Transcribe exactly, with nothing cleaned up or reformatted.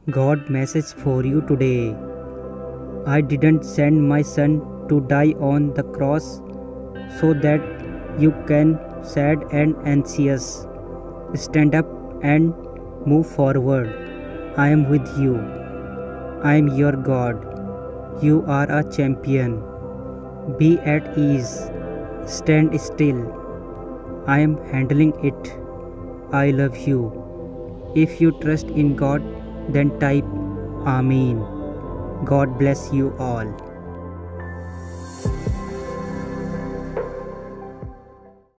God message for you today. I didn't send my son to die on the cross so that you can sad and anxious. Stand up and move forward. I am with you. I am your God. You are a champion. Be at ease. Stand still. I am handling it. I love you. If you trust in God, then type Amen. God bless you all.